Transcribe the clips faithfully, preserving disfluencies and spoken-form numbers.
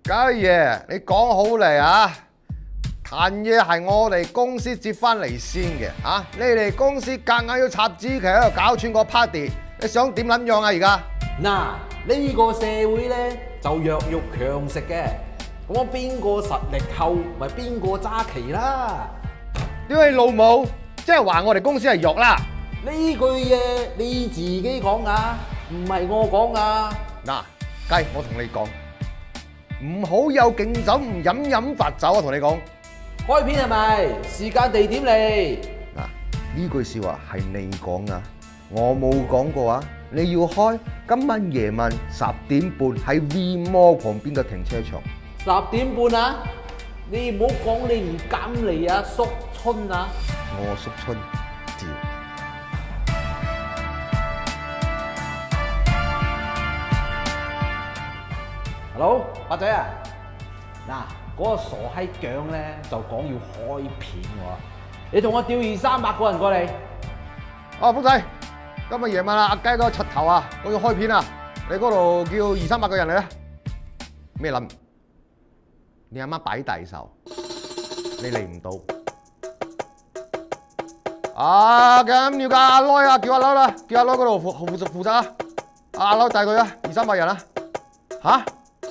家爺，你講好嚟啊！壇嘢係我哋公司接翻嚟先嘅，啊！你哋公司夾硬要插支旗喺度搞串個 party， 你想點撚樣啊？而家嗱，呢個社會咧就弱肉強食嘅，咁邊個實力厚，咪邊個揸旗啦。 屌你老母，即係話我哋公司係弱啦！ 呢句嘢你自己講噶，唔係我講噶。 嗱，雞，我同你講，唔好有敬酒唔飲飲罰酒啊！同你講。 開片係咪？時間地點嚟。 嗱，呢句説話係你講啊，我冇講過啊。你要開，今晚夜晚十點半喺 V Mall旁邊嘅停車場。 十點半啊！你唔好講你唔敢嚟啊，叔春啊！ 我叔春照。 Hello，八仔啊！嗱。嗰個傻閪醬咧就講要開片喎，你同我調二三百個人過嚟。 哦，福仔，今日夜晚啊，阿雞嗰個柒頭啊，我要開片啊，你嗰度叫二三百個人嚟啊。咩諗？你阿媽擺大壽，你嚟唔到。啊，咁要架阿內啊，叫阿劉啦，叫阿劉嗰度負負責負責啊。阿劉帶佢啊，二三百人啊。嚇？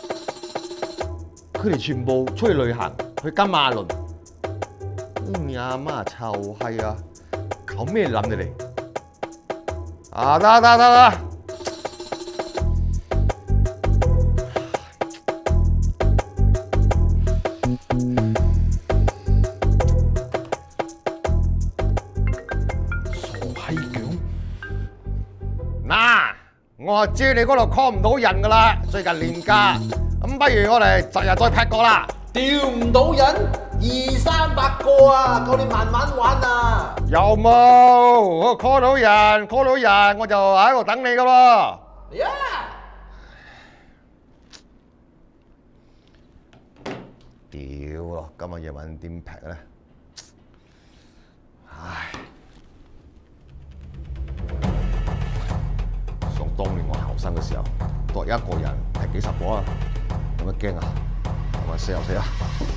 佢哋全部出去旅行，去金馬倫。你阿媽臭閪啊！搞咩諗你哋？啊得得得得！傻閪囧！嗱，我知你嗰度 call 唔到人噶啦，最近年假。咁不如我哋擇日再劈過啦！ 調唔到人，二三百個啊，夠你慢慢玩啊！ 有冇？我 call 到人 ，call 到人，我就喺度等你噶咯。 嚟啊！ 屌咯！今日夜晚點劈咧？唉，想當年我後生嘅時候，度一個人係幾十個啊！有乜驚啊？係咪死又死啊！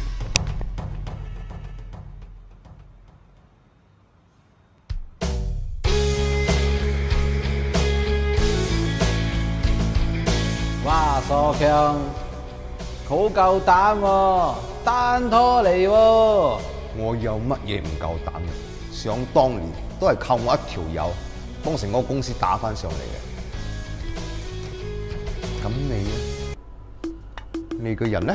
哇，傻強，好夠膽喎，單拖嚟喎！ 我有乜嘢唔夠膽嘅？想當年都係靠我一條友幫成個公司打返上嚟嘅。咁你咧？你個人咧？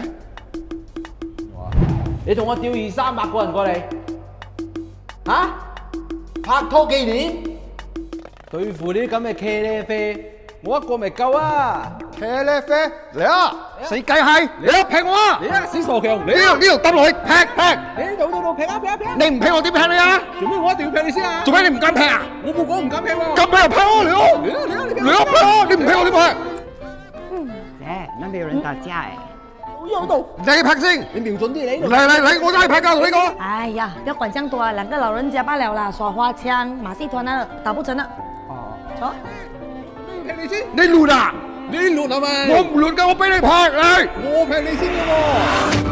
你同我調二三百個人過嚟，嚇、啊？拍拖幾年？對付呢啲咁嘅茄喱啡，我一個咪夠啊！ 茄喱啡嚟啊！死雞閪嚟啊！劈我啊！ 嚟啊！死傻強！ 呢度呢度揼落去劈劈！ 你度度度劈啊劈啊劈啊！ 你唔劈我點劈你啊？ 做咩我一定要劈你先啊？ 做咩你唔敢劈啊？ 我冇講唔敢劈喎。 敢劈就劈我嚟咯！ 嚟啊嚟啊嚟嚟啊劈啊！你唔劈我點劈？ 姐，那邊有人打架哎！ 有道， 你劈先！ 你瞄準啲你。 嚟嚟嚟，我都係劈㗎，同你講。 哎呀，不要管這樣多啊，兩個老人家罷了啦，耍花槍，馬戲團啊，打不成了。 哦， 走。 劈你先。 你亂啊！ 你亂係咪？ 我唔亂㗎，我俾你劈你。 我劈你先嘅喎。